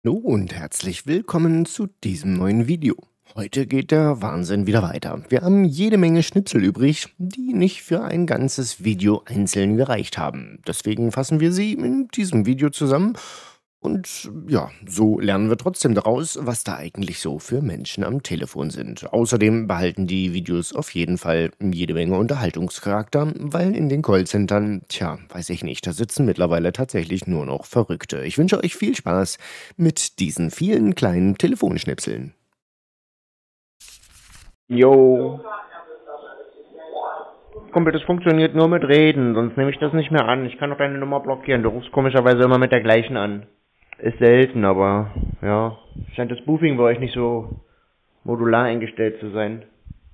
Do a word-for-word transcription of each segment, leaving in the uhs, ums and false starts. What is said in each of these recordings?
Hallo und herzlich willkommen zu diesem neuen Video. Heute geht der Wahnsinn wieder weiter. Wir haben jede Menge Schnipsel übrig, die nicht für ein ganzes Video einzeln gereicht haben. Deswegen fassen wir sie in diesem Video zusammen und ja, so lernen wir trotzdem daraus, was da eigentlich so für Menschen am Telefon sind. Außerdem behalten die Videos auf jeden Fall jede Menge Unterhaltungscharakter, weil in den Callcentern, tja, weiß ich nicht, da sitzen mittlerweile tatsächlich nur noch Verrückte. Ich wünsche euch viel Spaß mit diesen vielen kleinen Telefonschnipseln. Jo. Kumpel, das funktioniert nur mit Reden, sonst nehme ich das nicht mehr an. Ich kann doch deine Nummer blockieren. Du rufst komischerweise immer mit der gleichen an. Ist selten, aber ja, scheint das Spoofing bei euch nicht so modular eingestellt zu sein.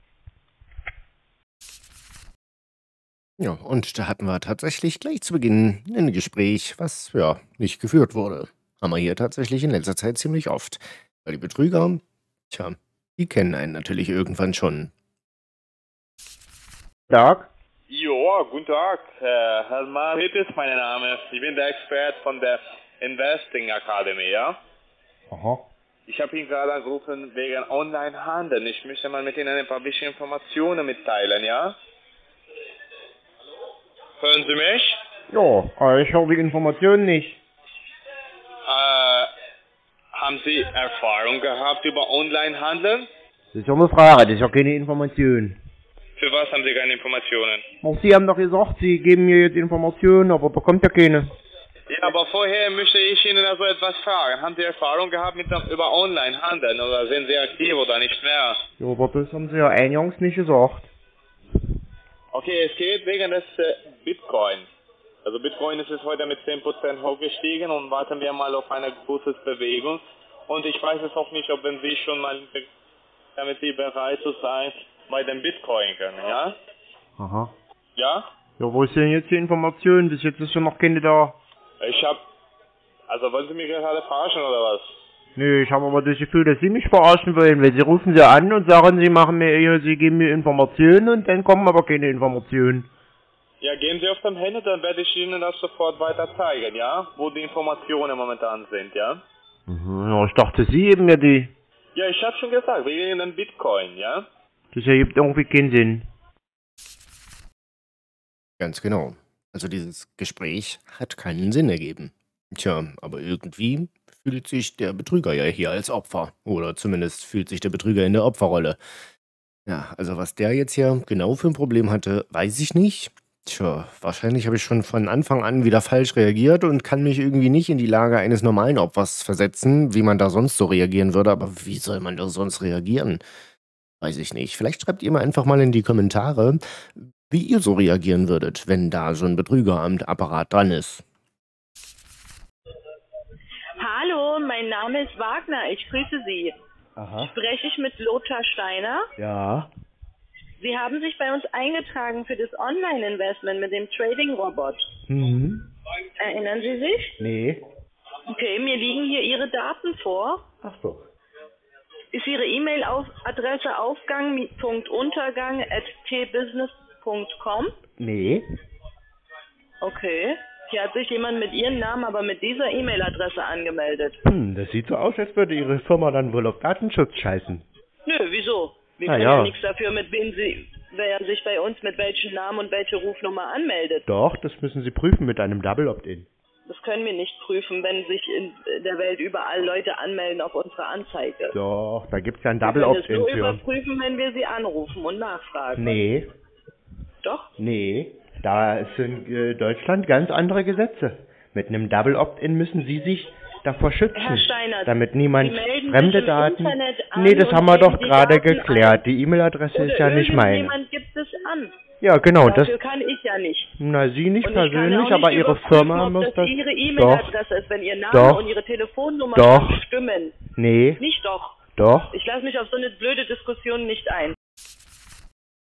Ja, und da hatten wir tatsächlich gleich zu Beginn ein Gespräch, was ja nicht geführt wurde. Haben wir hier tatsächlich in letzter Zeit ziemlich oft. Weil die Betrüger, tja, die kennen einen natürlich irgendwann schon. Tag? Ja, guten Tag, Herr Hermann. Hitt ist mein Name. Ich bin der Experte von der Investing Academy, ja? Aha. Ich habe ihn gerade angerufen wegen Online-Handel. Ich möchte mal mit Ihnen ein paar wichtige Informationen mitteilen, ja? Hören Sie mich? Ja, aber ich höre die Informationen nicht. Äh, haben Sie Erfahrung gehabt über Online-Handel? Das ist ja eine Frage, das ist ja keine Information. Für was haben Sie keine Informationen? Auch Sie haben doch gesagt, Sie geben mir jetzt Informationen, aber da kommt ja keine. Ja, aber vorher möchte ich Ihnen also etwas fragen. Haben Sie Erfahrung gehabt mit über Online-Handel oder sind Sie aktiv oder nicht mehr? Ja, aber das haben Sie ja eingangs nicht gesagt. Okay, es geht wegen des äh, Bitcoin. Also Bitcoin ist es heute mit zehn Prozent hochgestiegen und warten wir mal auf eine große Bewegung. Und ich weiß es auch nicht, ob wenn Sie schon mal, damit Sie bereit zu sein, bei dem Bitcoin können, ja? Aha. Ja? Ja, wo ist denn jetzt die Information? Bis jetzt ist schon noch keine da. Ich hab, also wollen Sie mich gerade verarschen oder was? Nö, ich habe aber das Gefühl, dass Sie mich verarschen wollen, weil Sie rufen Sie an und sagen, Sie machen mir, Sie geben mir Informationen und dann kommen aber keine Informationen. Ja, gehen Sie auf dem Handy, dann werde ich Ihnen das sofort weiter zeigen, ja? Wo die Informationen momentan sind, ja? Mhm, ja, ich dachte, Sie geben mir die. Ja, ich habe schon gesagt, wegen dem Bitcoin, ja? Das ergibt irgendwie keinen Sinn. Ganz genau. Also dieses Gespräch hat keinen Sinn ergeben. Tja, aber irgendwie fühlt sich der Betrüger ja hier als Opfer. Oder zumindest fühlt sich der Betrüger in der Opferrolle. Ja, also was der jetzt hier genau für ein Problem hatte, weiß ich nicht. Tja, wahrscheinlich habe ich schon von Anfang an wieder falsch reagiert und kann mich irgendwie nicht in die Lage eines normalen Opfers versetzen, wie man da sonst so reagieren würde. Aber wie soll man da sonst reagieren? Weiß ich nicht. Vielleicht schreibt ihr mir einfach mal in die Kommentare, wie ihr so reagieren würdet, wenn da so ein Betrüger am Apparat dran ist. Hallo, mein Name ist Wagner. Ich grüße Sie. Aha. Spreche ich mit Lothar Steiner? Ja. Sie haben sich bei uns eingetragen für das Online-Investment mit dem Trading-Robot. Mhm. Erinnern Sie sich? Nee. Okay, mir liegen hier Ihre Daten vor. Ach so. Ist Ihre E-Mail-Adresse aufgang punkt untergang at t business punkt com? Nee. Okay. Hier hat sich jemand mit Ihrem Namen, aber mit dieser E-Mail-Adresse angemeldet. Hm, das sieht so aus, als würde Ihre Firma dann wohl auf Datenschutz scheißen. Nö, wieso? Wir Na können ja. ja nichts dafür, mit wem Sie, wer sich bei uns mit welchem Namen und welche Rufnummer anmeldet. Doch, das müssen Sie prüfen mit einem Double Opt-in. Das können wir nicht prüfen, wenn sich in der Welt überall Leute anmelden auf unsere Anzeige. Doch, da gibt's ja ein Wir Double können das Opt-in nur für. überprüfen, wenn wir Sie anrufen und nachfragen. Nee, Doch? nee. Da sind in Deutschland ganz andere Gesetze. Mit einem Double Opt-in müssen Sie sich davor schützen, Herr Steiner, damit niemand Sie melden fremde sich im Daten... Internet an Nee, das und haben wir geben doch die gerade Daten geklärt. ein. Die E-Mail-Adresse Oder ist ja nicht meine. irgendjemand gibt es an. Ja, genau. Das, Dafür kann ich ja nicht. na, Sie nicht Und ich kann persönlich, auch nicht aber Ihre überprüfen, Firma ob muss das das... Ihre Doch, E-Mail-Adresse ist, wenn Ihr Name Doch. und Ihre Telefonnummer Doch. stimmen. nee, Nicht doch. doch. Ich lasse mich auf so eine blöde Diskussion nicht ein.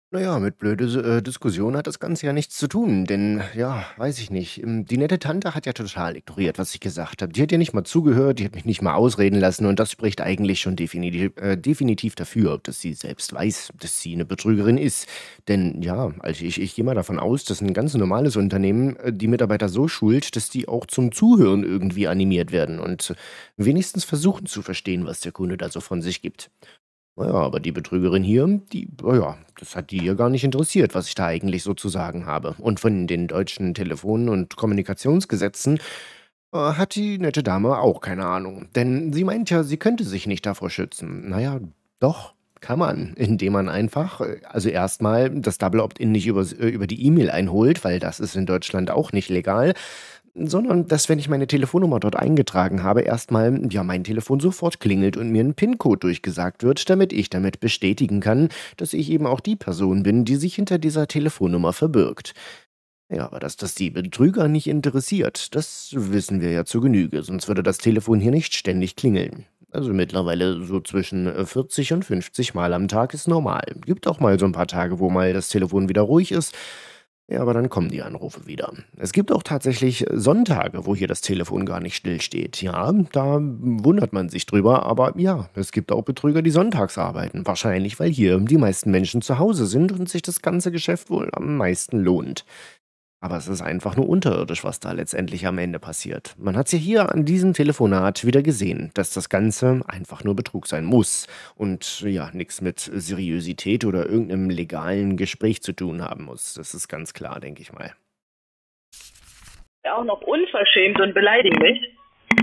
Naja, mit blöde äh, Diskussion hat das Ganze ja nichts zu tun, denn ja, weiß ich nicht. ähm, Die nette Tante hat ja total ignoriert, was ich gesagt habe. Die hat ja nicht mal zugehört, die hat mich nicht mal ausreden lassen und das spricht eigentlich schon definitiv, äh, definitiv dafür, dass sie selbst weiß, dass sie eine Betrügerin ist. Denn ja, also ich, ich gehe mal davon aus, dass ein ganz normales Unternehmen äh, die Mitarbeiter so schult, dass die auch zum Zuhören irgendwie animiert werden und wenigstens versuchen zu verstehen, was der Kunde da so von sich gibt. Na ja, aber die Betrügerin hier, die na ja, das hat die ja gar nicht interessiert, was ich da eigentlich so zu sagen habe. Und von den deutschen Telefon und Kommunikationsgesetzen, äh, hat die nette Dame auch keine Ahnung. Denn sie meint ja, sie könnte sich nicht davor schützen. Na ja, doch, kann man, indem man einfach äh, also erstmal das Double Opt-in nicht übers äh, über die E-Mail einholt, weil das ist in Deutschland auch nicht legal, sondern dass, wenn ich meine Telefonnummer dort eingetragen habe, erstmal ja, mein Telefon sofort klingelt und mir ein PIN-Code durchgesagt wird, damit ich damit bestätigen kann, dass ich eben auch die Person bin, die sich hinter dieser Telefonnummer verbirgt. Ja, aber dass das die Betrüger nicht interessiert, das wissen wir ja zu Genüge, sonst würde das Telefon hier nicht ständig klingeln. Also mittlerweile so zwischen äh, vierzig und fünfzig Mal am Tag ist normal. Gibt auch mal so ein paar Tage, wo mal das Telefon wieder ruhig ist. Ja, aber dann kommen die Anrufe wieder. Es gibt auch tatsächlich Sonntage, wo hier das Telefon gar nicht stillsteht. Ja, da wundert man sich drüber, aber ja, es gibt auch Betrüger, die sonntags arbeiten. Wahrscheinlich, weil hier die meisten Menschen zu Hause sind und sich das ganze Geschäft wohl am meisten lohnt. Aber es ist einfach nur unterirdisch, was da letztendlich am Ende passiert. Man hat es ja hier an diesem Telefonat wieder gesehen, dass das Ganze einfach nur Betrug sein muss und ja, nichts mit Seriosität oder irgendeinem legalen Gespräch zu tun haben muss. Das ist ganz klar, denke ich mal. Auch noch unverschämt und beleidigen mich.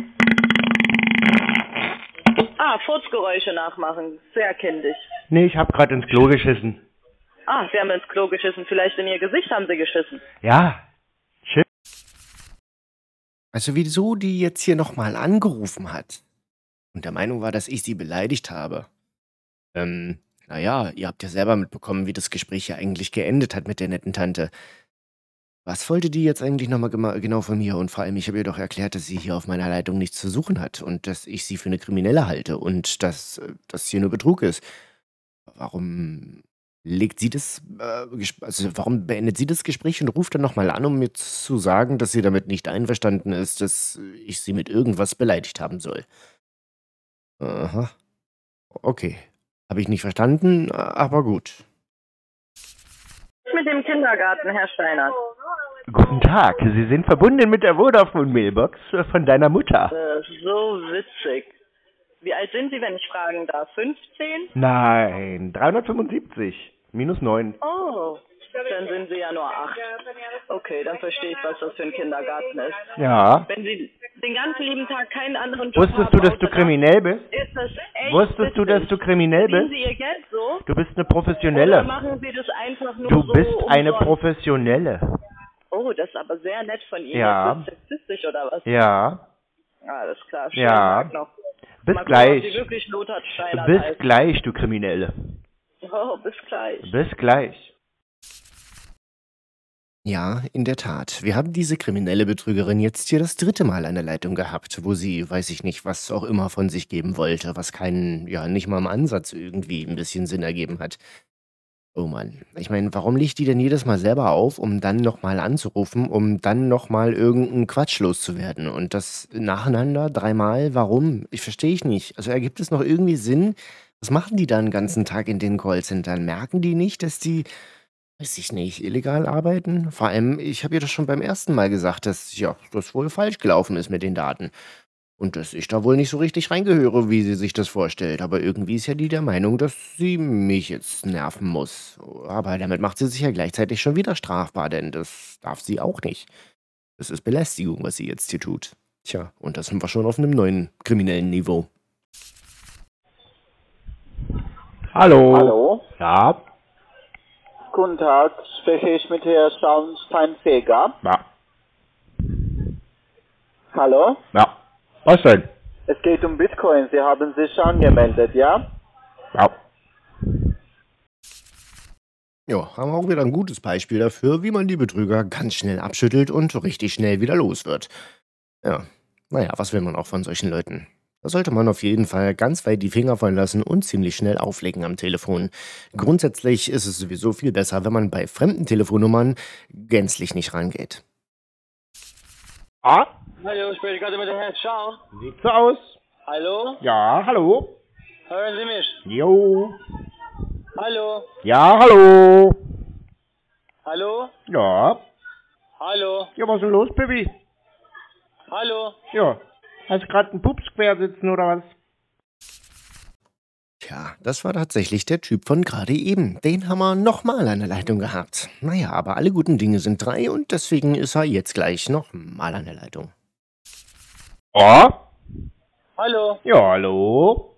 Ah, Furzgeräusche nachmachen. Sehr kindisch. Nee, ich hab grad ins Klo geschissen. Ah, Sie haben ins Klo geschissen. Vielleicht in Ihr Gesicht haben Sie geschissen. Ja, shit. Also wieso die jetzt hier nochmal angerufen hat und der Meinung war, dass ich sie beleidigt habe. Ähm, naja, ihr habt ja selber mitbekommen, wie das Gespräch ja eigentlich geendet hat mit der netten Tante. Was wollte die jetzt eigentlich nochmal genau von mir? Und vor allem, ich habe ihr doch erklärt, dass sie hier auf meiner Leitung nichts zu suchen hat und dass ich sie für eine Kriminelle halte und dass äh, das hier nur Betrug ist. Warum legt sie das, äh, Ges- also warum beendet sie das Gespräch und ruft dann nochmal an, um mir zu sagen, dass sie damit nicht einverstanden ist, dass ich sie mit irgendwas beleidigt haben soll? Aha, okay. Habe ich nicht verstanden, aber gut. Mit dem Kindergarten, Herr Steiner. Guten Tag, Sie sind verbunden mit der Vodafone-Mailbox von deiner Mutter. Äh, so witzig. Wie alt sind Sie, wenn ich fragen darf? fünfzehn? Nein, dreihundertfünfundsiebzig. Minus neun. Oh, dann sind Sie ja nur acht. Okay, dann verstehe ich, was das für ein Kindergarten ist. Ja. Wenn Sie den ganzen lieben Tag keinen anderen Job Wusstest haben, du, dass du außer kriminell bist? das, ist das echt Wusstest du, dass witzig. du kriminell Verdienen bist? Sie Ihr Geld so? Du bist eine Oder Professionelle. machen Sie das einfach nur Du so bist eine umsonst? Professionelle. Oh, das ist aber sehr nett von Ihnen. Ja. Ist das sexistisch oder was? Ja. Alles klar, schönen Ja. Tag noch. Bis Mal gucken, ob gleich. Sie wirklich Lothar Steiner Bis heißen. gleich, du Kriminelle. Oh, bis gleich. Bis gleich. Ja, in der Tat. Wir haben diese kriminelle Betrügerin jetzt hier das dritte Mal an der Leitung gehabt, wo sie, weiß ich nicht, was auch immer von sich geben wollte, was keinen, ja, nicht mal im Ansatz irgendwie ein bisschen Sinn ergeben hat. Oh Mann. Ich meine, warum legt die denn jedes Mal selber auf, um dann nochmal anzurufen, um dann nochmal irgendeinen Quatsch loszuwerden? Und das nacheinander dreimal? Warum? Ich verstehe ich nicht. Also ergibt es noch irgendwie Sinn? Was machen die da den ganzen Tag in den Callcentern? Merken die nicht, dass die, weiß ich nicht, illegal arbeiten? Vor allem, ich habe ihr das schon beim ersten Mal gesagt, dass ja, das wohl falsch gelaufen ist mit den Daten. Und dass ich da wohl nicht so richtig reingehöre, wie sie sich das vorstellt. Aber irgendwie ist ja die der Meinung, dass sie mich jetzt nerven muss. Aber damit macht sie sich ja gleichzeitig schon wieder strafbar, denn das darf sie auch nicht. Das ist Belästigung, was sie jetzt hier tut. Tja, und da sind wir schon auf einem neuen kriminellen Niveau. Hallo. Hallo, Ja. guten Tag, spreche ich mit Herrn Schauenstein-Feger. Ja. Hallo, Ja. Was denn? es geht um Bitcoin, Sie haben sich angemeldet, ja? Ja. Ja, haben wir auch wieder ein gutes Beispiel dafür, wie man die Betrüger ganz schnell abschüttelt und richtig schnell wieder los wird. Ja, naja, was will man auch von solchen Leuten? Da sollte man auf jeden Fall ganz weit die Finger von lassen und ziemlich schnell auflegen am Telefon. Grundsätzlich ist es sowieso viel besser, wenn man bei fremden Telefonnummern gänzlich nicht rangeht. Ah, Hallo, ich spreche gerade mit dem Herrn Schauen. sieht so aus. Hallo? Ja, hallo. Hören Sie mich? Jo. Hallo? Ja, hallo. Hallo? Ja. Hallo? Ja, was ist denn los, Baby? Hallo? Ja. Hast du gerade einen Pups quer sitzen oder was? Tja, das war tatsächlich der Typ von gerade eben. Den haben wir nochmal an der Leitung gehabt. Naja, aber alle guten Dinge sind drei und deswegen ist er jetzt gleich nochmal an der Leitung. Oh? Hallo? Ja, hallo.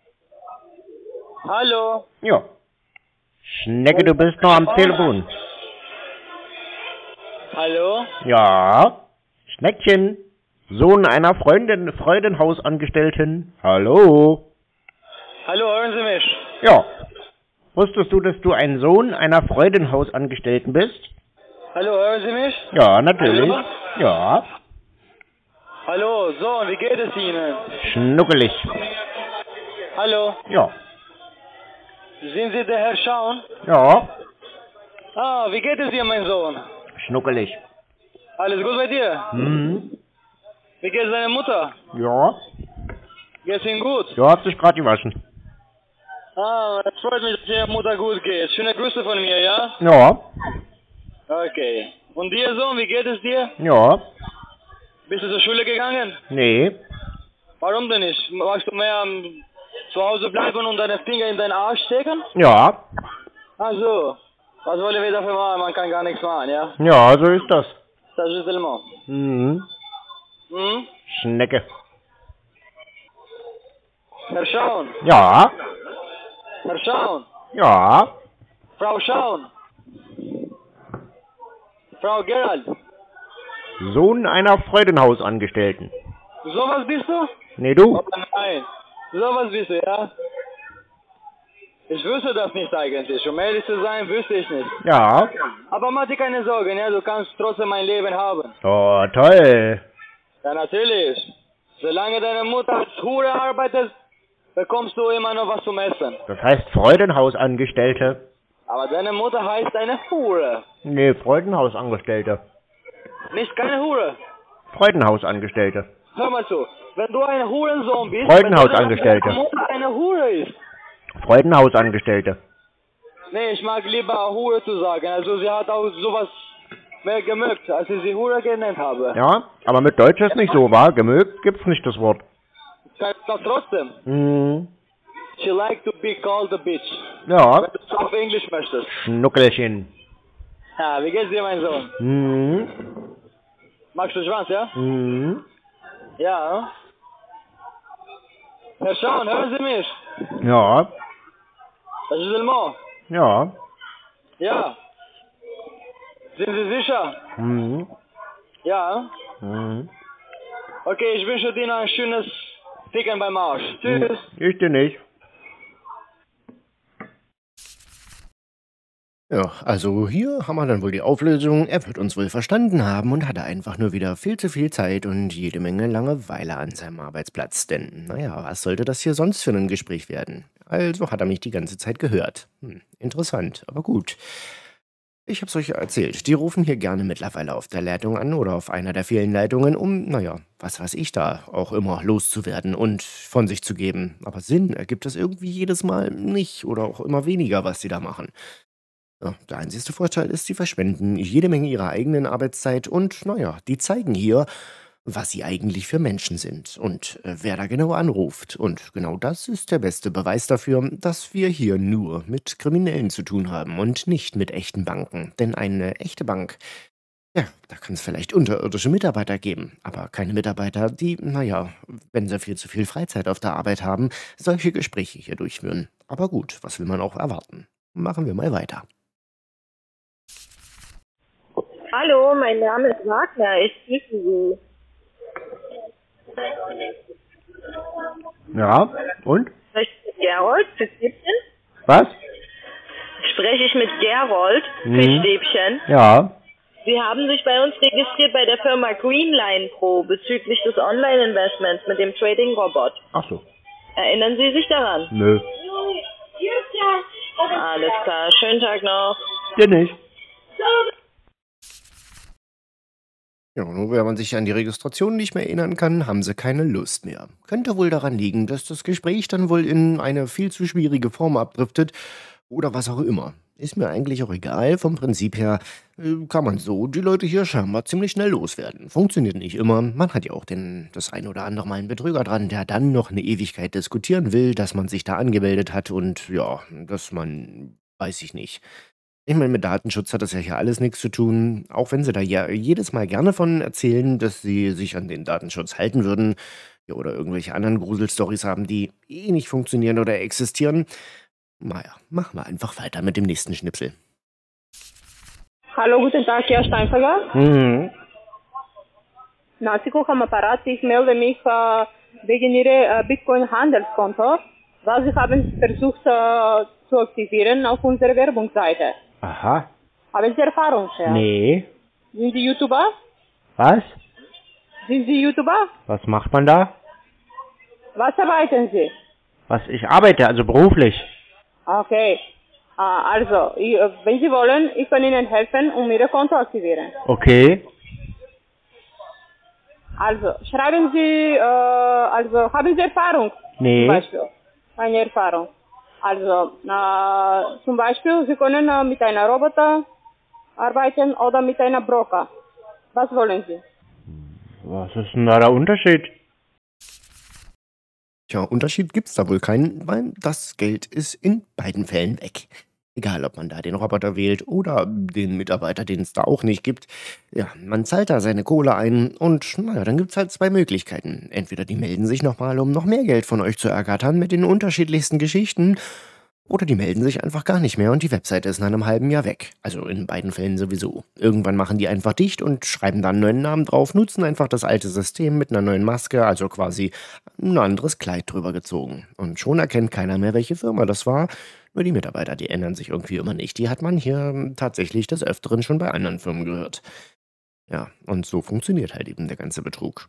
Hallo? Ja. Schnecke, du bist noch am Telefon. Hallo? Ja. Schneckchen. Sohn einer Freundin, Freudenhausangestellten. Hallo. Hallo, hören Sie mich? Ja. Wusstest du, dass du ein Sohn einer Freudenhausangestellten bist? Hallo, hören Sie mich? Ja, natürlich. Hallo? Ja. Hallo, Sohn, wie geht es Ihnen? Schnuckelig. Hallo? Ja. Sind Sie der Herr Schauen? Ja. Ah, wie geht es dir, mein Sohn? Schnuckelig. Alles gut bei dir? Mhm. Wie geht es deiner Mutter? Ja. Geht's Ihnen gut? Ja, hat sich gerade gewaschen. Ah, es freut mich, dass Ihrer Mutter gut geht. Schöne Grüße von mir, ja? Ja. Okay. Und dir, Sohn, wie geht es dir? Ja. Bist du zur Schule gegangen? Nee. Warum denn nicht? Magst du mehr ähm, zu Hause bleiben und deine Finger in deinen Arsch stecken? Ja. Ach so. Was wollen wir dafür machen? Man kann gar nichts machen, ja? Ja, so ist das. Das ist immer. Mhm. Hm? Schnecke. Herr Schauen. Ja. Herr Schauen. Ja. Frau Schauen. Frau Gerald. Sohn einer Freudenhausangestellten. Sowas bist du? Nee, du? Oh nein. Sowas bist du, ja? Ich wüsste das nicht eigentlich. Um ehrlich zu sein, wüsste ich nicht. Ja. Aber mach dir keine Sorgen, ja? Du kannst trotzdem mein Leben haben. Oh, toll. Ja, natürlich. Solange deine Mutter als Hure arbeitet, bekommst du immer noch was zum Essen. Das heißt Freudenhausangestellte. Aber deine Mutter heißt eine Hure. Nee, Freudenhausangestellte. Nicht keine Hure. Freudenhausangestellte. Hör mal zu. Wenn du ein Hurensohn bist, Freudenhausangestellte. wenn deine Mutter eine Hure ist. Freudenhausangestellte. Nee, ich mag lieber Hure zu sagen. Also sie hat auch sowas mehr gemögt, als ich sie Hure genannt habe. Ja, aber mit Deutsch ist nicht so, wahr? Gemögt gibt's nicht das Wort. Kann doch trotzdem. Mhm. She like to be called a bitch. Ja. Wenn du es auf Englisch möchtest. Schnuckelchen. Ja, wie geht's dir, mein Sohn? Mhm. Magst du Schwanz, ja? Mhm. Ja. Herr Schauen, hören Sie mich? Ja. Das ist Elmo. Ja. Ja. Sind Sie sicher? Mhm. Ja. Mhm. Okay, ich wünsche dir noch ein schönes Ficken beim Arsch. Tschüss. Ich dir nicht. Ja, also hier haben wir dann wohl die Auflösung. Er wird uns wohl verstanden haben und hatte einfach nur wieder viel zu viel Zeit und jede Menge Langeweile an seinem Arbeitsplatz. Denn, naja, was sollte das hier sonst für ein Gespräch werden? Also hat er mich die ganze Zeit gehört. Hm, interessant, aber gut. Ich hab's euch ja erzählt, die rufen hier gerne mittlerweile auf der Leitung an oder auf einer der vielen Leitungen, um, naja, was weiß ich da, auch immer loszuwerden und von sich zu geben. Aber Sinn ergibt das irgendwie jedes Mal nicht oder auch immer weniger, was sie da machen. Ja, der einzige Vorteil ist, sie verschwenden jede Menge ihrer eigenen Arbeitszeit und, naja, die zeigen hier, was sie eigentlich für Menschen sind und äh, wer da genau anruft. Und genau das ist der beste Beweis dafür, dass wir hier nur mit Kriminellen zu tun haben und nicht mit echten Banken. Denn eine echte Bank, ja, da kann es vielleicht unterirdische Mitarbeiter geben, aber keine Mitarbeiter, die, naja, wenn sie viel zu viel Freizeit auf der Arbeit haben, solche Gespräche hier durchführen. Aber gut, was will man auch erwarten? Machen wir mal weiter. Hallo, mein Name ist Wagner, ich grüße Sie. Ja, und? Spreche ich mit Gerold, Fischstäbchen? Was? Spreche ich mit Gerold, Mhm. Fischstäbchen? Ja. Sie haben sich bei uns registriert bei der Firma Greenline Pro bezüglich des Online-Investments mit dem Trading-Robot. Ach so. Erinnern Sie sich daran? Nö. Alles klar, schönen Tag noch. Dir nicht. Ja, nur wenn man sich an die Registration nicht mehr erinnern kann, haben sie keine Lust mehr. Könnte wohl daran liegen, dass das Gespräch dann wohl in eine viel zu schwierige Form abdriftet oder was auch immer. Ist mir eigentlich auch egal, vom Prinzip her äh, kann man so die Leute hier scheinbar ziemlich schnell loswerden. Funktioniert nicht immer, man hat ja auch den, das ein oder andere Mal einen Betrüger dran, der dann noch eine Ewigkeit diskutieren will, dass man sich da angemeldet hat und ja, dass man, weiß ich nicht. Ich meine, mit Datenschutz hat das ja hier alles nichts zu tun, auch wenn sie da ja jedes Mal gerne von erzählen, dass sie sich an den Datenschutz halten würden, ja, oder irgendwelche anderen Gruselstories haben, die eh nicht funktionieren oder existieren. Naja, machen wir einfach weiter mit dem nächsten Schnipsel. Hallo, guten Tag, Herr Steinfeger. Mhm. Naziko am Apparat. Ich melde mich äh, wegen Ihrer äh, Bitcoin-Handelskonto, was Sie haben versucht äh, zu aktivieren auf unserer Werbungsseite. Aha. Haben Sie Erfahrung, Herr? Nee. Sind Sie YouTuber? Was? Sind Sie YouTuber? Was macht man da? Was arbeiten Sie? Was ich arbeite, also beruflich. Okay. Äh, also, ich, äh, wenn Sie wollen, ich kann Ihnen helfen, um Ihr Konto zu aktivieren. Okay. Also, schreiben Sie, äh, also, haben Sie Erfahrung? Nee. Zum Beispiel. Eine Erfahrung. Also, äh, zum Beispiel, Sie können äh, mit einer Roboter arbeiten oder mit einer Broker. Was wollen Sie? Was ist denn da der Unterschied? Tja, Unterschied gibt's da wohl keinen, weil das Geld ist in beiden Fällen weg. Egal, ob man da den Roboter wählt oder den Mitarbeiter, den es da auch nicht gibt. Ja, man zahlt da seine Kohle ein und naja, dann gibt's halt zwei Möglichkeiten. Entweder die melden sich nochmal, um noch mehr Geld von euch zu ergattern mit den unterschiedlichsten Geschichten, oder die melden sich einfach gar nicht mehr und die Webseite ist nach einem halben Jahr weg. Also in beiden Fällen sowieso. Irgendwann machen die einfach dicht und schreiben dann einen neuen Namen drauf, nutzen einfach das alte System mit einer neuen Maske, also quasi ein anderes Kleid drüber gezogen. Und schon erkennt keiner mehr, welche Firma das war. Nur die Mitarbeiter, die ändern sich irgendwie immer nicht. Die hat man hier tatsächlich des Öfteren schon bei anderen Firmen gehört. Ja, und so funktioniert halt eben der ganze Betrug.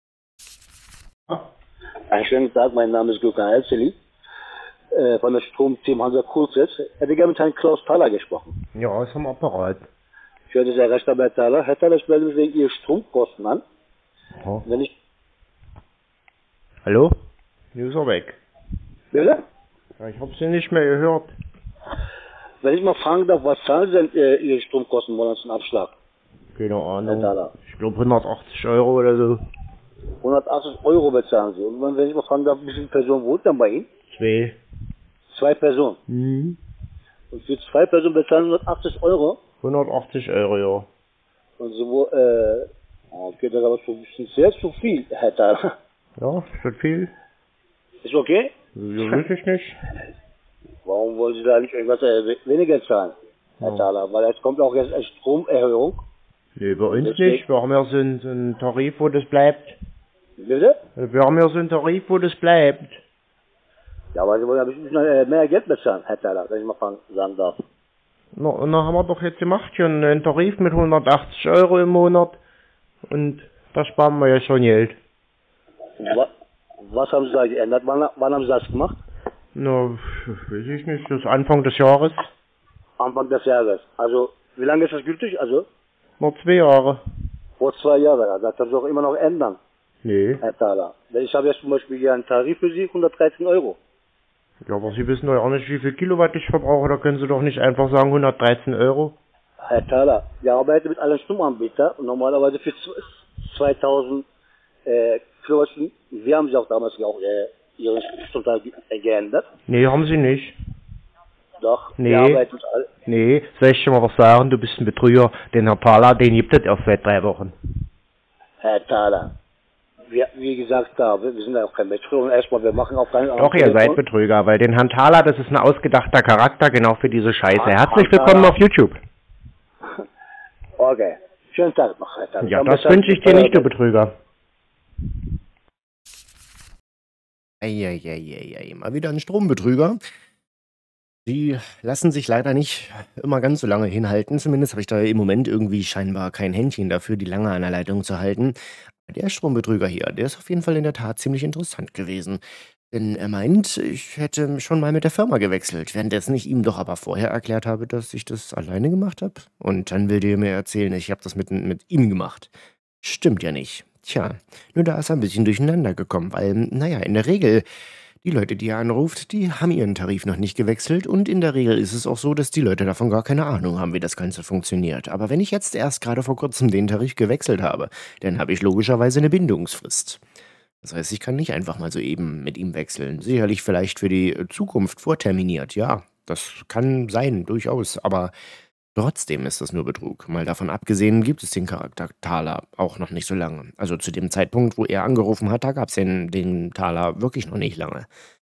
Einen schönen Tag, mein Name ist Gökhan Elzeli äh, von der Stromteam Hansa Kurz. Ich hätte gerne mit Herrn Klaus Thaler gesprochen. Ja, ist am Apparat. Ich höre sehr recht, Herr Thaler. Herr Thaler, ich melde mich wegen Ihrer Stromkosten an. Oh. Wenn ich... Hallo? Nu ist er weg. Bitte? Ja, ich habe Sie nicht mehr gehört. Wenn ich mal fragen darf, was zahlen Sie denn äh, Ihre Stromkosten monatlichen Abschlag? Keine Herr Ahnung. Thaler. Ich glaube hundertachtzig Euro oder so. hundertachtzig Euro bezahlen Sie. Und wenn ich mal fragen darf, wie viele Personen wohnt denn bei Ihnen? Zwei. Zwei Personen. Mhm. Und für zwei Personen bezahlen Sie hundertachtzig Euro? hundertachtzig Euro, ja. Und so, wo, äh, okay, das ist aber schon ein bisschen sehr zu viel, Herr Thaler. Ja, ist das viel? Ist okay? So weiß ich nicht. Warum wollen Sie da nicht irgendwas äh, weniger zahlen, Herr Ja. Thaler? Weil jetzt kommt auch jetzt eine Stromerhöhung. Nee, bei uns Deswegen- nicht. Wir haben ja so einen, so einen Tarif, wo das bleibt. Bitte? Wir haben ja so einen Tarif, wo das bleibt. Ja, aber Sie wollen ja bestimmt noch, äh, mehr Geld bezahlen, Herr Thaler, wenn ich mal fragen- sagen darf. Na, und dann haben wir doch jetzt gemacht, schon einen Tarif mit hundertachtzig Euro im Monat. Und da sparen wir ja schon Geld. Und wa was haben Sie da geändert? Wann, wann haben Sie das gemacht? Na, weiß ich nicht, das ist Anfang des Jahres. Anfang des Jahres. Also, wie lange ist das gültig? Also, Noch zwei Jahre. vor zwei Jahren. Ja, das kann sich auch immer noch ändern, Nee. Herr Thaler. Ich habe jetzt zum Beispiel hier einen Tarif für Sie, hundertdreizehn Euro. Ja, aber Sie wissen doch auch nicht, wie viel Kilowatt ich verbrauche. Da können Sie doch nicht einfach sagen hundertdreizehn Euro. Herr Thaler, wir arbeiten mit allen Stromanbietern und normalerweise für zweitausend äh, Kilowattstunden. Wir haben sie auch damals auch äh, ihren Stromtarif ge- geändert. Nee, haben Sie nicht. Doch, Nee. wir arbeiten mit allen. Nee, soll ich schon mal was sagen? Du bist ein Betrüger. Den Herr Thaler, den gibt es erst seit drei Wochen. Herr Thaler, wir, wie gesagt habe, wir sind ja auch kein Betrüger. Und erstmal, wir machen auch keinen... Doch, ihr seid Betrüger, weil den Herrn Thaler, das ist ein ausgedachter Charakter, genau für diese Scheiße. Ah, Herzlich Herr willkommen Thaler. auf YouTube. Okay, schönen Tag noch, Herr Thaler. Ja, Dann das bezahlen wünsche ich Sie dir nicht, du Steuer- Betrüger. Eieieiei, mal wieder ein Strombetrüger. Die lassen sich leider nicht immer ganz so lange hinhalten. Zumindest habe ich da im Moment irgendwie scheinbar kein Händchen dafür, die lange an der Leitung zu halten. Der Strombetrüger hier, der ist auf jeden Fall in der Tat ziemlich interessant gewesen. Denn er meint, ich hätte schon mal mit der Firma gewechselt, währenddessen ich ihm doch aber vorher erklärt habe, dass ich das alleine gemacht habe. Und dann will der mir erzählen, ich habe das mit, mit ihm gemacht. Stimmt ja nicht. Tja, nur da ist er ein bisschen durcheinander gekommen, weil, naja, in der Regel, die Leute, die er anruft, die haben ihren Tarif noch nicht gewechselt und in der Regel ist es auch so, dass die Leute davon gar keine Ahnung haben, wie das Ganze funktioniert. Aber wenn ich jetzt erst gerade vor kurzem den Tarif gewechselt habe, dann habe ich logischerweise eine Bindungsfrist. Das heißt, ich kann nicht einfach mal so eben mit ihm wechseln. Sicherlich vielleicht für die äh, Zukunft vorterminiert, ja, das kann sein, durchaus, aber trotzdem ist das nur Betrug. Mal davon abgesehen gibt es den Charakter Thaler auch noch nicht so lange. Also zu dem Zeitpunkt, wo er angerufen hat, da gab es den, den Thaler wirklich noch nicht lange.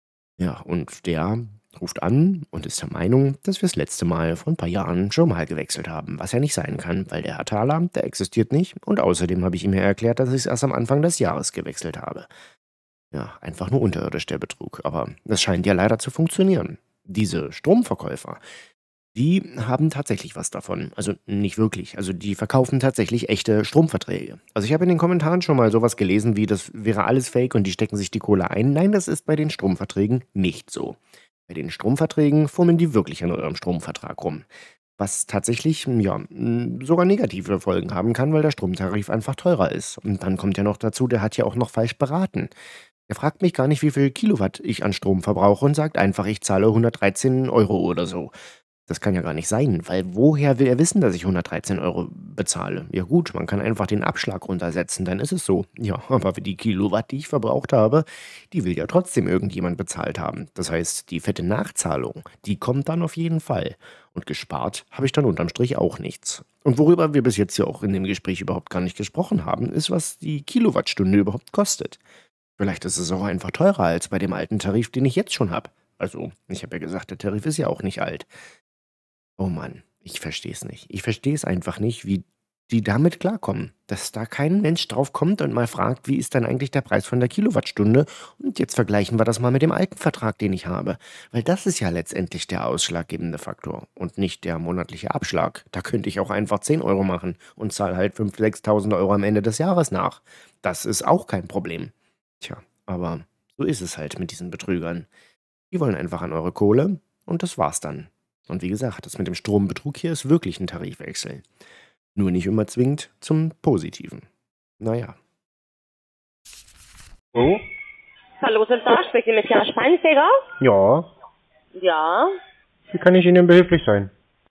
Ja, und der ruft an und ist der Meinung, dass wir das letzte Mal vor ein paar Jahren schon mal gewechselt haben, was ja nicht sein kann, weil der Herr Thaler, der existiert nicht und außerdem habe ich ihm ja erklärt, dass ich es erst am Anfang des Jahres gewechselt habe. Ja, einfach nur unterirdisch der Betrug, aber das scheint ja leider zu funktionieren. Diese Stromverkäufer, die haben tatsächlich was davon. Also nicht wirklich. Also die verkaufen tatsächlich echte Stromverträge. Also ich habe in den Kommentaren schon mal sowas gelesen wie, das wäre alles Fake und die stecken sich die Kohle ein. Nein, das ist bei den Stromverträgen nicht so. Bei den Stromverträgen fummeln die wirklich an eurem Stromvertrag rum. Was tatsächlich, ja, m, sogar negative Folgen haben kann, weil der Stromtarif einfach teurer ist. Und dann kommt ja noch dazu, der hat ja auch noch falsch beraten. Er fragt mich gar nicht, wie viel Kilowatt ich an Strom verbrauche und sagt einfach, ich zahle hundertdreizehn Euro oder so. Das kann ja gar nicht sein, weil woher will er wissen, dass ich hundertdreizehn Euro bezahle? Ja gut, man kann einfach den Abschlag runtersetzen, dann ist es so. Ja, aber für die Kilowatt, die ich verbraucht habe, die will ja trotzdem irgendjemand bezahlt haben. Das heißt, die fette Nachzahlung, die kommt dann auf jeden Fall. Und gespart habe ich dann unterm Strich auch nichts. Und worüber wir bis jetzt ja auch in dem Gespräch überhaupt gar nicht gesprochen haben, ist, was die Kilowattstunde überhaupt kostet. Vielleicht ist es auch einfach teurer als bei dem alten Tarif, den ich jetzt schon habe. Also, ich habe ja gesagt, der Tarif ist ja auch nicht alt. Oh Mann, ich verstehe es nicht. Ich verstehe es einfach nicht, wie die damit klarkommen. Dass da kein Mensch drauf kommt und mal fragt, wie ist dann eigentlich der Preis von der Kilowattstunde? Und jetzt vergleichen wir das mal mit dem alten Vertrag, den ich habe. Weil das ist ja letztendlich der ausschlaggebende Faktor und nicht der monatliche Abschlag. Da könnte ich auch einfach zehn Euro machen und zahle halt fünftausend, sechstausend Euro am Ende des Jahres nach. Das ist auch kein Problem. Tja, aber so ist es halt mit diesen Betrügern. Die wollen einfach an eure Kohle und das war's dann. Und wie gesagt, das mit dem Strombetrug hier ist wirklich ein Tarifwechsel. Nur nicht immer zwingend zum Positiven. Naja. Oh? Hallo, sind da? Sprechen Sie mit Jan Schweinsteiger? Ja. Ja. Wie kann ich Ihnen behilflich sein?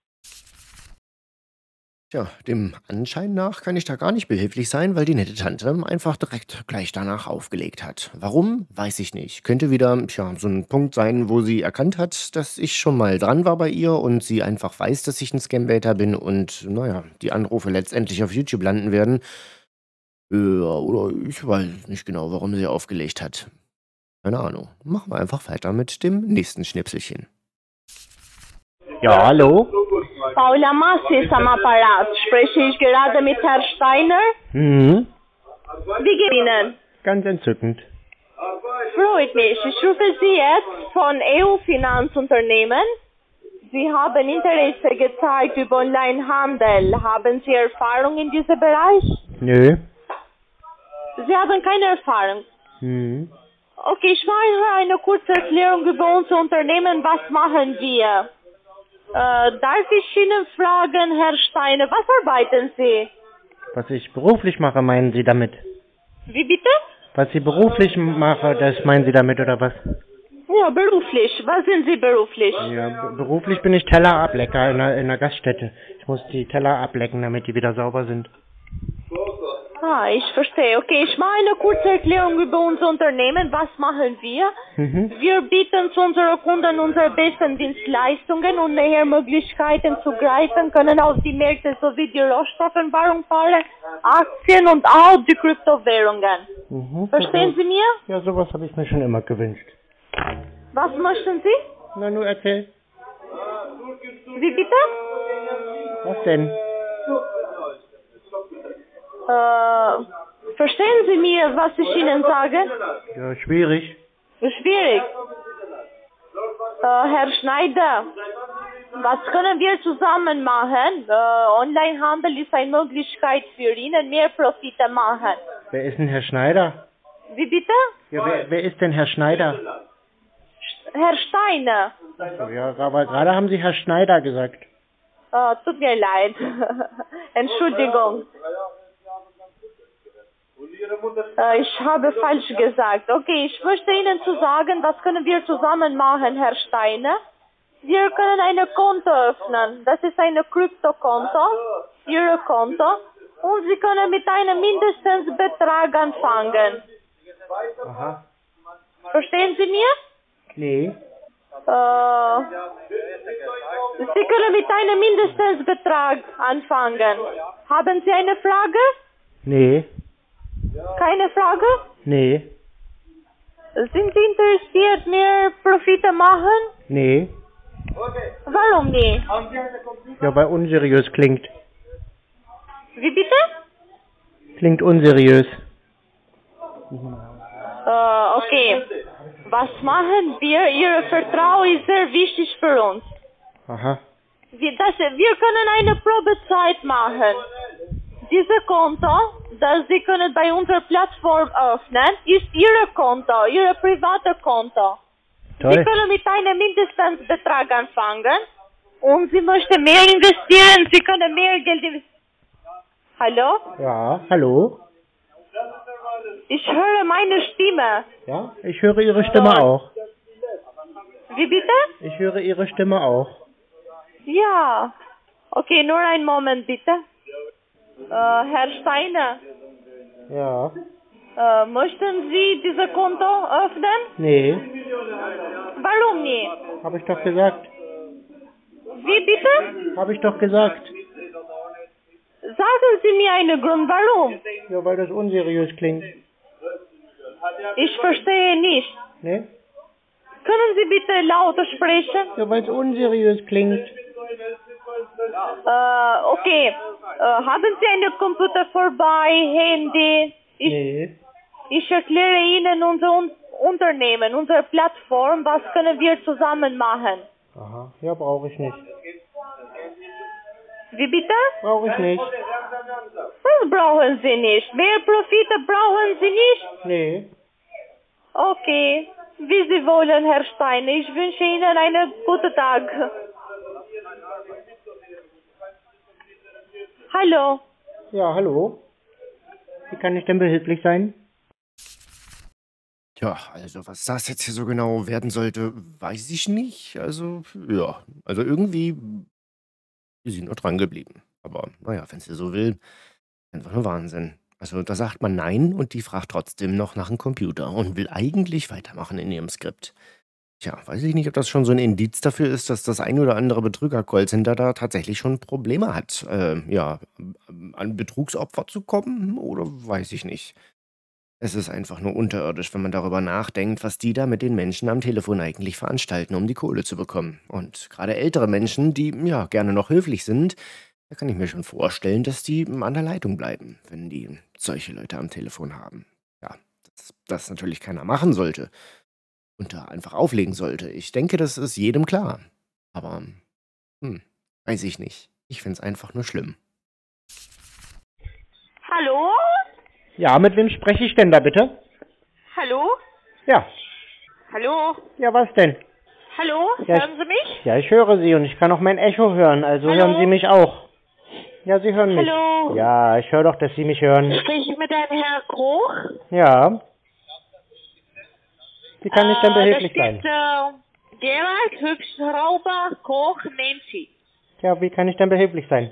Tja, dem Anschein nach kann ich da gar nicht behilflich sein, weil die nette Tante einfach direkt gleich danach aufgelegt hat. Warum? Weiß ich nicht. Könnte wieder, tja, so ein Punkt sein, wo sie erkannt hat, dass ich schon mal dran war bei ihr und sie einfach weiß, dass ich ein Scambaiter bin und, naja, die Anrufe letztendlich auf YouTube landen werden. Ja, oder ich weiß nicht genau, warum sie aufgelegt hat. Keine Ahnung. Machen wir einfach weiter mit dem nächsten Schnipselchen. Ja, hallo? Paula Massi ist am Apparat. Spreche ich gerade mit Herrn Steiner? Mhm. Wie geht Ihnen? Ganz entzückend. Freut mich. Ich rufe Sie jetzt von E U-Finanzunternehmen. Sie haben Interesse gezeigt über Onlinehandel. Haben Sie Erfahrung in diesem Bereich? Nö. Sie haben keine Erfahrung. Mhm. Okay, ich mache eine kurze Erklärung über unser Unternehmen. Was machen wir? Äh, darf ich Ihnen fragen, Herr Steiner, was arbeiten Sie? Was ich beruflich mache, meinen Sie damit? Wie bitte? Was ich beruflich mache, das meinen Sie damit, oder was? Ja, beruflich. Was sind Sie beruflich? Ja, b- beruflich bin ich Tellerablecker in einer, in einer Gaststätte. Ich muss die Teller ablecken, damit die wieder sauber sind. Ah, ich verstehe. Okay, ich mache eine kurze Erklärung über unser Unternehmen. Was machen wir? Mhm. Wir bieten zu unseren Kunden unsere besten Dienstleistungen und näher Möglichkeiten zu greifen können auf die Märkte sowie die Rohstoffenbarungsfälle, Aktien und auch die Kryptowährungen. Mhm. Verstehen Sie mir? Ja, sowas habe ich mir schon immer gewünscht. Was möchten Sie? Na, nur erzähl. Wie bitte? Was denn? Äh, verstehen Sie mir, was ich Ihnen sage? Ja, schwierig. Schwierig. Äh, Herr Schneider, was können wir zusammen machen? Äh, Onlinehandel ist eine Möglichkeit für Ihnen, mehr Profite machen. Wer ist denn Herr Schneider? Wie bitte? Ja, wer, wer ist denn Herr Schneider? Herr Steiner. Ja, aber gerade haben Sie Herr Schneider gesagt. Äh, tut mir leid. Entschuldigung. Äh, ich habe falsch gesagt. Okay, ich möchte Ihnen zu sagen, was können wir zusammen machen, Herr Steiner? Wir können ein Konto öffnen. Das ist ein Kryptokonto, Ihr Konto. Und Sie können mit einem Mindestbetrag anfangen. Aha. Verstehen Sie mir? Nee. Äh, Sie können mit einem Mindestbetrag anfangen. Haben Sie eine Frage? Nee. Keine Frage? Nee. Sind Sie interessiert, mehr Profite machen? Nee. Warum nicht? Ja, weil unseriös klingt. Wie bitte? Klingt unseriös. Äh, okay. Was machen wir? Ihr Vertrauen ist sehr wichtig für uns. Aha. Wir, das, wir können eine Probezeit machen. Dieses Konto, das Sie können bei unserer Plattform öffnen, ist Ihr Konto, Ihr private Konto. Toll. Sie können mit einem Mindestbetrag anfangen und Sie möchten mehr investieren, Sie können mehr Geld investieren. Hallo? Ja, hallo? Ich höre meine Stimme. Ja, ich höre Ihre Stimme auch. Wie bitte? Ich höre Ihre Stimme auch. Ja. Okay, nur einen Moment bitte. Äh, Herr Steiner, Ja. äh, möchten Sie dieses Konto öffnen? Nee, Warum nicht? habe ich doch gesagt. Wie bitte? Habe ich doch gesagt. Sagen Sie mir einen Grund, warum? Ja, weil das unseriös klingt. Ich verstehe nicht. Nee? Können Sie bitte lauter sprechen? Ja, weil es unseriös klingt. Äh, okay. Äh, haben Sie einen Computer vorbei, Handy? Ich, Nee. ich erkläre Ihnen unser Un Unternehmen, unsere Plattform, was können wir zusammen machen. Aha, ja, brauche ich nicht. Wie bitte? Brauche ich nicht. Das brauchen Sie nicht. Mehr Profite brauchen Sie nicht? Nee. Okay. Wie Sie wollen, Herr Steiner. Ich wünsche Ihnen einen guten Tag. Hallo. Ja, hallo? Wie kann ich denn behilflich sein? Ja, also was das jetzt hier so genau werden sollte, weiß ich nicht. Also, ja, also irgendwie ist sie nur dran geblieben. Aber naja, wenn sie so will, einfach nur Wahnsinn. Also da sagt man Nein und die fragt trotzdem noch nach dem Computer und will eigentlich weitermachen in ihrem Skript. Tja, weiß ich nicht, ob das schon so ein Indiz dafür ist, dass das ein oder andere Betrüger-Callcenter da tatsächlich schon Probleme hat, äh, ja, an Betrugsopfer zu kommen, oder weiß ich nicht. Es ist einfach nur unterirdisch, wenn man darüber nachdenkt, was die da mit den Menschen am Telefon eigentlich veranstalten, um die Kohle zu bekommen. Und gerade ältere Menschen, die ja gerne noch höflich sind, da kann ich mir schon vorstellen, dass die an der Leitung bleiben, wenn die solche Leute am Telefon haben. Ja, dass das natürlich keiner machen sollte und da einfach auflegen sollte. Ich denke, das ist jedem klar. Aber, hm, weiß ich nicht. Ich finde es einfach nur schlimm. Hallo? Ja, mit wem spreche ich denn da bitte? Hallo? Ja. Hallo? Ja, was denn? Hallo? Ja, Hören Sie mich? Ja, ich höre Sie und ich kann auch mein Echo hören, also Hallo? hören Sie mich auch. Ja, Sie hören mich. Hallo? Ja, ich höre doch, dass Sie mich hören. Spreche ich mit einem Herrn Koch? Ja. Wie kann ich denn behilflich äh, da sein? steht, äh, Gerald Hübschrauber Koch Nancy. Ja, wie kann ich denn behilflich sein?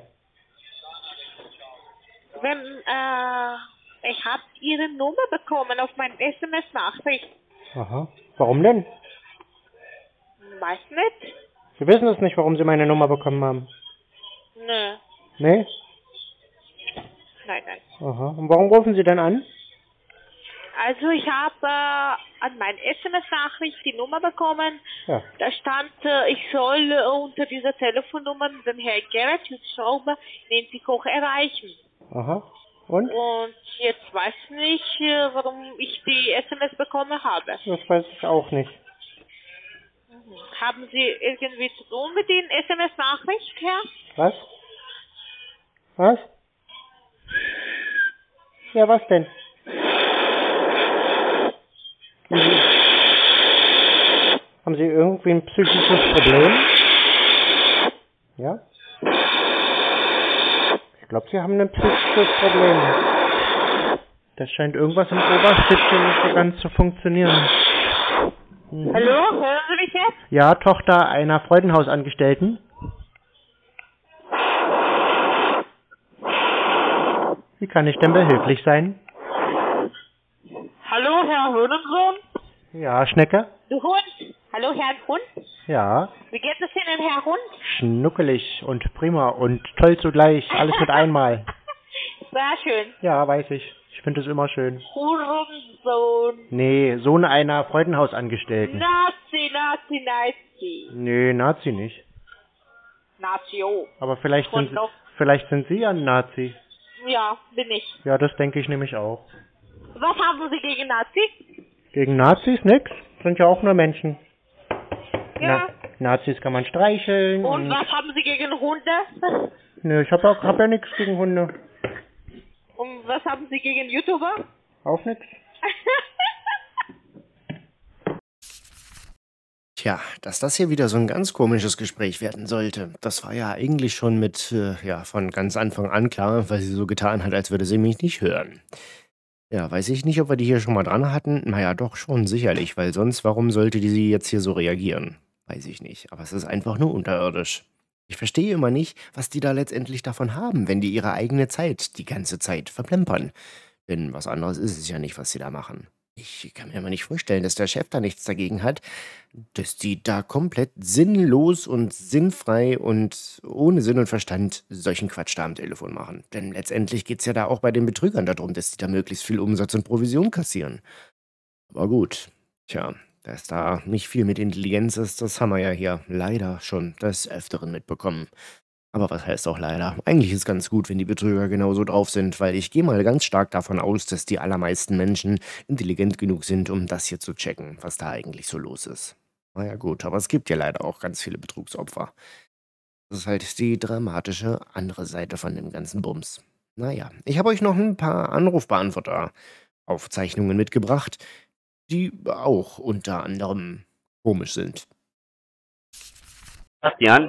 Wenn, äh, ich habe Ihre Nummer bekommen auf meine S M S-Nachricht. Aha. Warum denn? Weiß nicht? Sie wissen es nicht, warum Sie meine Nummer bekommen haben. Nö. Nee? Nein, nein. Aha. Und warum rufen Sie denn an? Also ich habe äh, an meine S M S-Nachricht die Nummer bekommen. Ja. Da stand, äh, ich soll äh, unter dieser Telefonnummer den Herrn Gerald Hübschrauber Nancy Koch erreichen. Aha. Und? Und jetzt weiß ich nicht, äh, warum ich die S M S bekommen habe. Das weiß ich auch nicht. Haben Sie irgendwie zu tun mit den S M S-Nachricht, Herr? Was? Was? Ja, was denn? Haben Sie, haben Sie irgendwie ein psychisches Problem? Ja? Ich glaube, Sie haben ein psychisches Problem. Da scheint irgendwas im Oberstübchen nicht so ganz zu funktionieren. Mhm. Hallo, hören Sie mich jetzt? Ja, Tochter einer Freudenhausangestellten. Wie kann ich denn behilflich sein? Hallo, Herr Höhensohn? Ja, Schnecke? Du Hund? Hallo, Herr Hund? Ja. Wie geht es Ihnen, Herr Hund? Schnuckelig und prima und toll zugleich. Alles mit einmal. Sehr schön. Ja, weiß ich. Ich finde es immer schön. Hurensohn. Nee, Sohn einer Freudenhausangestellten. Nazi, Nazi, Nazi. Nee, Nazi nicht. Nazio. Aber vielleicht sind, Und noch- vielleicht sind Sie ein Nazi. Ja, bin ich. Ja, das denke ich nämlich auch. Was haben Sie gegen Nazi? Gegen Nazis nix. Sind ja auch nur Menschen. Ja. Na, Nazis kann man streicheln. Und was haben Sie gegen Hunde? Nö, ich hab, auch, hab ja nichts gegen Hunde. Und was haben Sie gegen YouTuber? Auch nix. Tja, dass das hier wieder so ein ganz komisches Gespräch werden sollte, das war ja eigentlich schon mit, äh, ja, von ganz Anfang an klar, weil sie so getan hat, als würde sie mich nicht hören. Ja, weiß ich nicht, ob wir die hier schon mal dran hatten. Naja, doch schon, sicherlich, weil sonst, warum sollte die sie jetzt hier so reagieren? Weiß ich nicht, aber es ist einfach nur unterirdisch. Ich verstehe immer nicht, was die da letztendlich davon haben, wenn die ihre eigene Zeit die ganze Zeit verplempern. Denn was anderes ist es ja nicht, was sie da machen. Ich kann mir aber nicht vorstellen, dass der Chef da nichts dagegen hat, dass die da komplett sinnlos und sinnfrei und ohne Sinn und Verstand solchen Quatsch da am Telefon machen. Denn letztendlich geht es ja da auch bei den Betrügern darum, dass die da möglichst viel Umsatz und Provision kassieren. Aber gut, tja, dass da nicht viel mit Intelligenz ist, das haben wir ja hier leider schon des Öfteren mitbekommen. Aber was heißt auch leider? Eigentlich ist ganz gut, wenn die Betrüger genauso drauf sind, weil ich gehe mal ganz stark davon aus, dass die allermeisten Menschen intelligent genug sind, um das hier zu checken, was da eigentlich so los ist. Naja gut, aber es gibt ja leider auch ganz viele Betrugsopfer. Das ist halt die dramatische andere Seite von dem ganzen Bums. Naja, ich habe euch noch ein paar Anrufbeantworter-Aufzeichnungen mitgebracht, die auch unter anderem komisch sind. Bastian?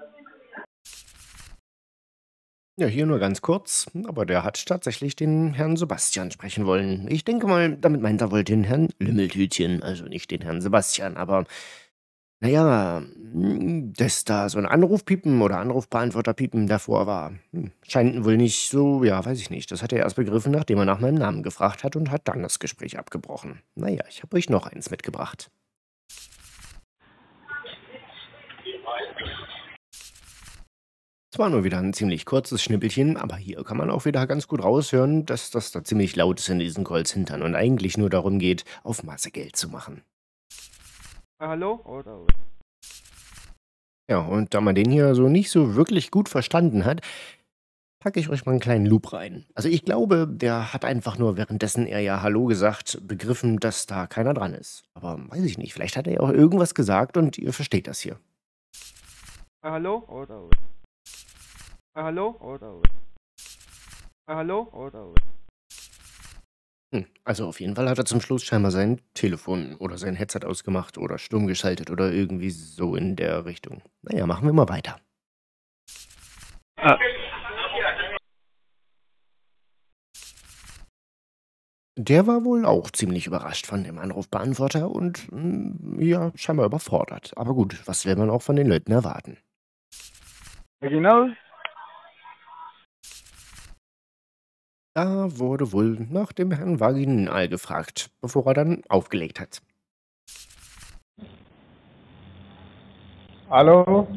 Ja, hier nur ganz kurz, aber der hat tatsächlich den Herrn Sebastian sprechen wollen. Ich denke mal, damit meint er wohl den Herrn Lümmeltütchen, also nicht den Herrn Sebastian, aber naja, dass da so ein Anrufpiepen oder Anrufbeantworterpiepen davor war, hm, scheint wohl nicht so, ja, weiß ich nicht. Das hat er erst begriffen, nachdem er nach meinem Namen gefragt hat und hat dann das Gespräch abgebrochen. Naja, ich habe euch noch eins mitgebracht. Es war nur wieder ein ziemlich kurzes Schnippelchen, aber hier kann man auch wieder ganz gut raushören, dass das da ziemlich laut ist in diesen Callcentern und eigentlich nur darum geht, auf Masse Geld zu machen. Hallo? Oder? Ja, und da man den hier so nicht so wirklich gut verstanden hat, packe ich euch mal einen kleinen Loop rein. Also ich glaube, der hat einfach nur, währenddessen er ja Hallo gesagt, begriffen, dass da keiner dran ist. Aber weiß ich nicht, vielleicht hat er ja auch irgendwas gesagt und ihr versteht das hier. Hallo? Oder? Hallo? Oder? Hallo? Oder? Hm, also auf jeden Fall hat er zum Schluss scheinbar sein Telefon oder sein Headset ausgemacht oder stumm geschaltet oder irgendwie so in der Richtung. Naja, machen wir mal weiter. Ah. Der war wohl auch ziemlich überrascht von dem Anrufbeantworter und mm, ja, scheinbar überfordert. Aber gut, was will man auch von den Leuten erwarten? Genau. Da wurde wohl nach dem Herrn Vaginal gefragt, bevor er dann aufgelegt hat. Hallo?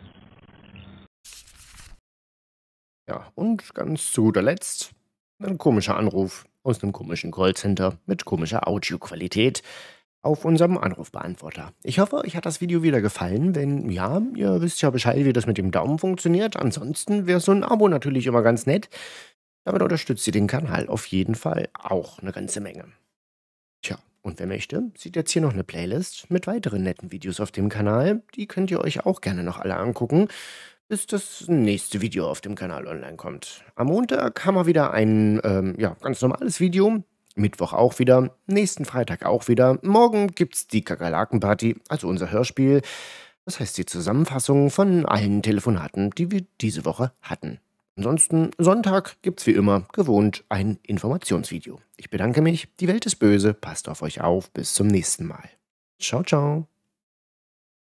Ja, und ganz zu guter Letzt ein komischer Anruf aus einem komischen Callcenter mit komischer Audioqualität auf unserem Anrufbeantworter. Ich hoffe, euch hat das Video wieder gefallen. Wenn ja, ihr wisst ja Bescheid, wie das mit dem Daumen funktioniert. Ansonsten wäre so ein Abo natürlich immer ganz nett. Damit unterstützt ihr den Kanal auf jeden Fall auch eine ganze Menge. Tja, Und wer möchte, sieht jetzt hier noch eine Playlist mit weiteren netten Videos auf dem Kanal. Die könnt ihr euch auch gerne noch alle angucken, bis das nächste Video auf dem Kanal online kommt. Am Montag haben wir wieder ein ähm, ja, ganz normales Video. Mittwoch auch wieder, nächsten Freitag auch wieder. Morgen gibt's die Kakerlaken-Party, also unser Hörspiel. Das heißt die Zusammenfassung von allen Telefonaten, die wir diese Woche hatten. Ansonsten, Sonntag gibt's wie immer gewohnt ein Informationsvideo. Ich bedanke mich, die Welt ist böse, passt auf euch auf, bis zum nächsten Mal. Ciao, ciao.